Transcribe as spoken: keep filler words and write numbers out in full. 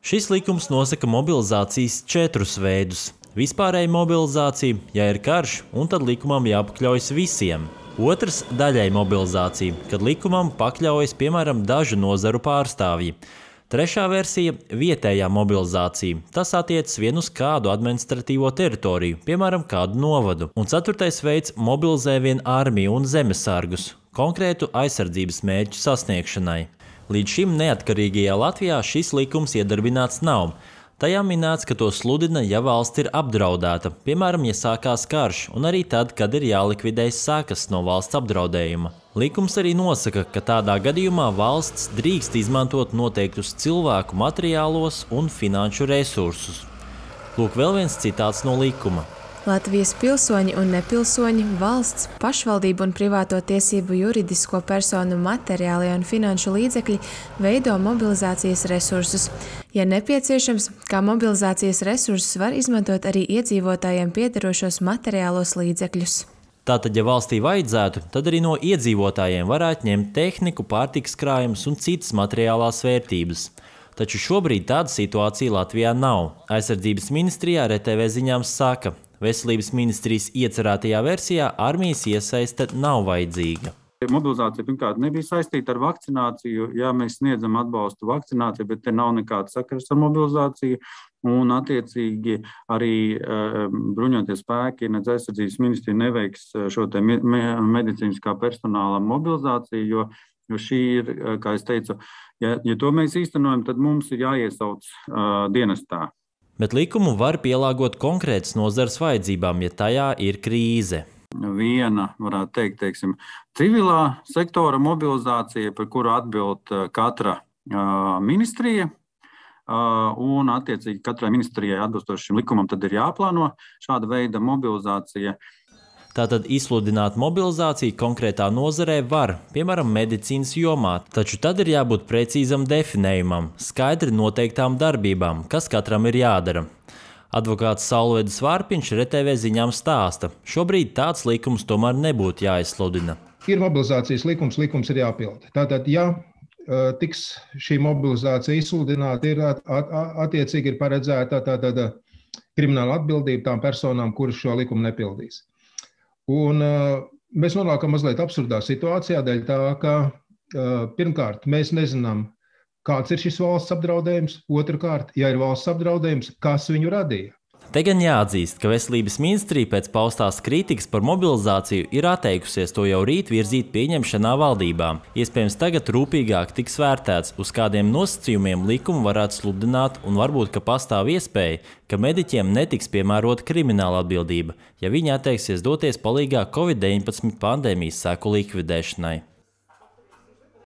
Šis likums nosaka mobilizācijas četrus veidus. Vispārēja mobilizācija, ja ir karš, un tad likumam jāpakļaujas visiem. Otrs – daļēja mobilizācija, kad likumam pakļaujas, piemēram, dažu nozaru pārstāvji. Trešā versija – vietējā mobilizācija. Tas attiecas vien uz kādu administratīvo teritoriju, piemēram, kādu novadu. Un ceturtais veids – mobilizē vien armiju un zemesargus, konkrētu aizsardzības mērķu sasniegšanai. Līdz šim neatkarīgajā Latvijā šis likums iedarbināts nav. Tajā minēts, ka to sludina, ja valsts ir apdraudēta, piemēram, ja sākās karš, un arī tad, kad ir jālikvidē sekas no valsts apdraudējuma. Likums arī nosaka, ka tādā gadījumā valsts drīkst izmantot noteiktus cilvēku materiālos un finanšu resursus. Lūk, vēl viens citāts no likuma. Latvijas pilsoņi un nepilsoņi, valsts, pašvaldību un privāto tiesību juridisko personu materiālie un finanšu līdzekļi veido mobilizācijas resursus. Ja nepieciešams, kā mobilizācijas resursus var izmantot arī iedzīvotājiem piederošos materiālos līdzekļus. Tātad, ja valstī vajadzētu, tad arī no iedzīvotājiem varētu ņemt tehniku, pārtikas krājumus un citas materiālās vērtības. Taču šobrīd tāda situācija Latvijā nav. Aizsardzības ministrijā R T V ziņām saka, Veselības ministrijas iecerētajā versijā armijas iesaiste nav vajadzīga. Mobilizācija pirmkārt nebija saistīta ar vakcināciju. Jā, mēs sniedzam atbalstu vakcināciju, bet te nav nekāda sakars ar mobilizāciju. Un attiecīgi arī uh, bruņoties spēki, nedz aizsardzības ministrija neveiks šo te me medicīniskā personāla mobilizāciju, jo, jo šī ir, kā es teicu, ja, ja to mēs īstenojam, tad mums ir jāiesauc uh, dienestā. Bet likumu var pielāgot konkrētas nozares vajadzībām, ja tajā ir krīze. Viena, varētu teikt, teiksim, civilā sektora mobilizācija, par kuru atbild katra uh, ministrija, uh, un attiecīgi katrai ministrijai atbilstoši šim likumam tad ir jāplāno šāda veida mobilizācija. Tātad izsludināt mobilizāciju konkrētā nozarē var, piemēram, medicīnas jomā, taču tad ir jābūt precīzam definējumam, skaidri noteiktām darbībām, kas katram ir jādara. Advokāts Saulvedis Vārpiņš R T V ziņām stāsta, šobrīd tāds likums tomēr nebūtu jāizsludina. Ir mobilizācijas likums, likums ir jāpilda. Tātad, ja tiks šī mobilizācija izsludināta, ir at, at, attiecīgi ir paredzēta tātad krimināla atbildība tām personām, kuras šo likumu nepildīs. Un uh, mēs nonākam mazliet absurdā situācijā dēļ tā, ka uh, pirmkārt mēs nezinām, kāds ir šis valsts apdraudējums, otrkārt, ja ir valsts apdraudējums, kas viņu radīja. Te gan jāatzīst, ka Veselības ministrija pēc paustās kritikas par mobilizāciju ir atteikusies to jau rīt virzīt pieņemšanā valdībām. Iespējams, tagad rūpīgāk tiks vērtēts, uz kādiem nosacījumiem likumu varētu sludināt, un varbūt, ka pastāv iespēja, ka mediķiem netiks piemērota krimināla atbildība, ja viņi atteiksies doties palīgā Covid deviņpadsmit pandēmijas seku likvidēšanai.